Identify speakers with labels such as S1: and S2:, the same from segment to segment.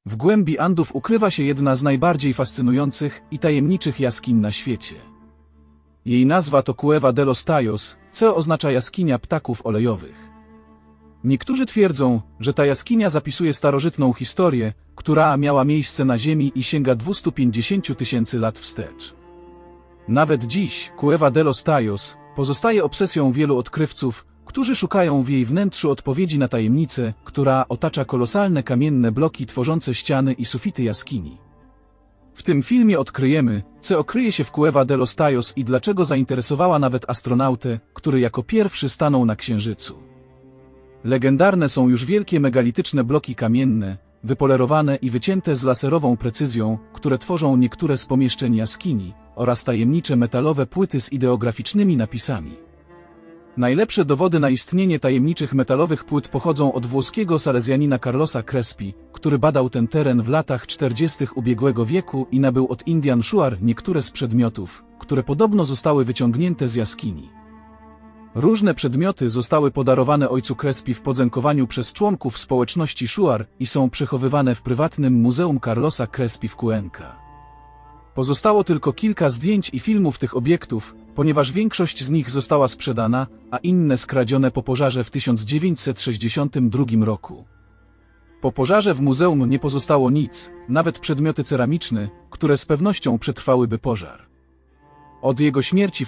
S1: W głębi Andów ukrywa się jedna z najbardziej fascynujących i tajemniczych jaskiń na świecie. Jej nazwa to Cueva de los Tallos, co oznacza jaskinia ptaków olejowych. Niektórzy twierdzą, że ta jaskinia zapisuje starożytną historię, która miała miejsce na Ziemi i sięga 250 000 lat wstecz. Nawet dziś Cueva de los Tallos pozostaje obsesją wielu odkrywców, którzy szukają w jej wnętrzu odpowiedzi na tajemnicę, która otacza kolosalne kamienne bloki tworzące ściany i sufity jaskini. W tym filmie odkryjemy, co kryje się w Cueva de los Tallos i dlaczego zainteresowała nawet astronautę, który jako pierwszy stanął na Księżycu. Legendarne są już wielkie megalityczne bloki kamienne, wypolerowane i wycięte z laserową precyzją, które tworzą niektóre z pomieszczeń jaskini, oraz tajemnicze metalowe płyty z ideograficznymi napisami. Najlepsze dowody na istnienie tajemniczych metalowych płyt pochodzą od włoskiego salezjanina Carlosa Crespi, który badał ten teren w latach 40. ubiegłego wieku i nabył od Indian Shuar niektóre z przedmiotów, które podobno zostały wyciągnięte z jaskini. Różne przedmioty zostały podarowane ojcu Crespi w podziękowaniu przez członków społeczności Shuar i są przechowywane w prywatnym muzeum Carlosa Crespi w Cuenca. Pozostało tylko kilka zdjęć i filmów tych obiektów, ponieważ większość z nich została sprzedana, a inne skradzione po pożarze w 1962 roku. Po pożarze w muzeum nie pozostało nic, nawet przedmioty ceramiczne, które z pewnością przetrwałyby pożar. Od jego śmierci w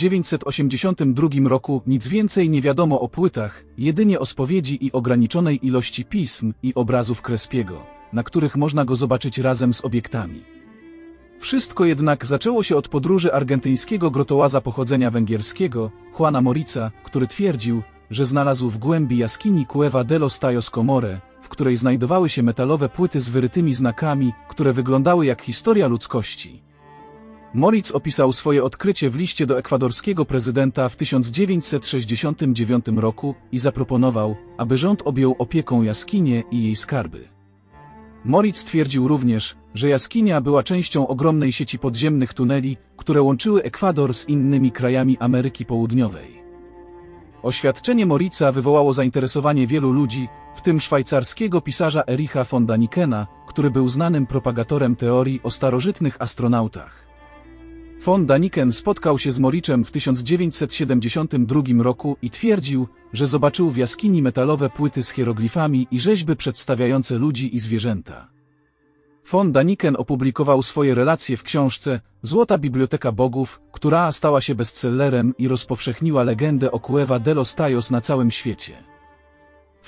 S1: 1982 roku nic więcej nie wiadomo o płytach, jedynie o spowiedzi i ograniczonej ilości pism i obrazów Crespiego, na których można go zobaczyć razem z obiektami. Wszystko jednak zaczęło się od podróży argentyńskiego grotołaza pochodzenia węgierskiego, Juana Moritza, który twierdził, że znalazł w głębi jaskini Cueva de los Tallos komorę, w której znajdowały się metalowe płyty z wyrytymi znakami, które wyglądały jak historia ludzkości. Moritz opisał swoje odkrycie w liście do ekwadorskiego prezydenta w 1969 roku i zaproponował, aby rząd objął opieką jaskinię i jej skarby. Moritz twierdził również, że jaskinia była częścią ogromnej sieci podziemnych tuneli, które łączyły Ekwador z innymi krajami Ameryki Południowej. Oświadczenie Moritza wywołało zainteresowanie wielu ludzi, w tym szwajcarskiego pisarza Ericha von Danikena, który był znanym propagatorem teorii o starożytnych astronautach. Von Daniken spotkał się z Moritzem w 1972 roku i twierdził, że zobaczył w jaskini metalowe płyty z hieroglifami i rzeźby przedstawiające ludzi i zwierzęta. Von Daniken opublikował swoje relacje w książce Złota Biblioteka Bogów, która stała się bestsellerem i rozpowszechniła legendę o Cueva de los Tallos na całym świecie. W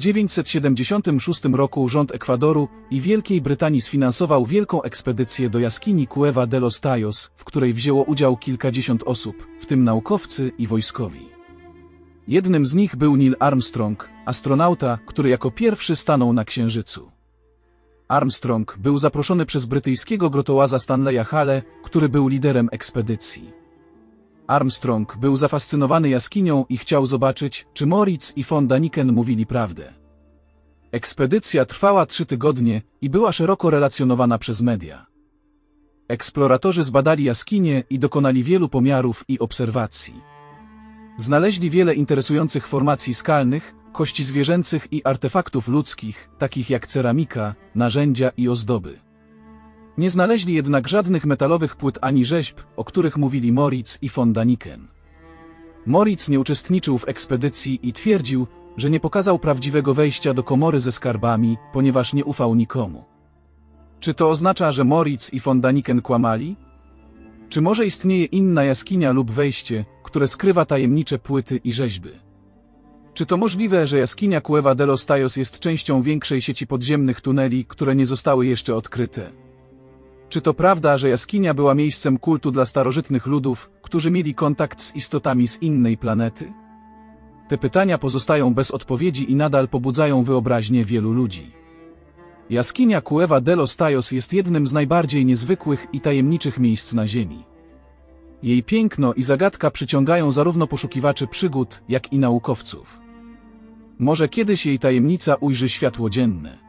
S1: 1976 roku rząd Ekwadoru i Wielkiej Brytanii sfinansował wielką ekspedycję do jaskini Cueva de los Tallos, w której wzięło udział kilkadziesiąt osób, w tym naukowcy i wojskowi. Jednym z nich był Neil Armstrong, astronauta, który jako pierwszy stanął na Księżycu. Armstrong był zaproszony przez brytyjskiego grotołaza Stanleya Hale, który był liderem ekspedycji. Armstrong był zafascynowany jaskinią i chciał zobaczyć, czy Moritz i von Daniken mówili prawdę. Ekspedycja trwała 3 tygodnie i była szeroko relacjonowana przez media. Eksploratorzy zbadali jaskinię i dokonali wielu pomiarów i obserwacji. Znaleźli wiele interesujących formacji skalnych, kości zwierzęcych i artefaktów ludzkich, takich jak ceramika, narzędzia i ozdoby. Nie znaleźli jednak żadnych metalowych płyt ani rzeźb, o których mówili Moritz i von Daniken. Moritz nie uczestniczył w ekspedycji i twierdził, że nie pokazał prawdziwego wejścia do komory ze skarbami, ponieważ nie ufał nikomu. Czy to oznacza, że Moritz i von Daniken kłamali? Czy może istnieje inna jaskinia lub wejście, które skrywa tajemnicze płyty i rzeźby? Czy to możliwe, że jaskinia Cueva de los Tallos jest częścią większej sieci podziemnych tuneli, które nie zostały jeszcze odkryte? Czy to prawda, że jaskinia była miejscem kultu dla starożytnych ludów, którzy mieli kontakt z istotami z innej planety? Te pytania pozostają bez odpowiedzi i nadal pobudzają wyobraźnię wielu ludzi. Jaskinia Cueva de los Tallos jest jednym z najbardziej niezwykłych i tajemniczych miejsc na Ziemi. Jej piękno i zagadka przyciągają zarówno poszukiwaczy przygód, jak i naukowców. Może kiedyś jej tajemnica ujrzy światło dzienne.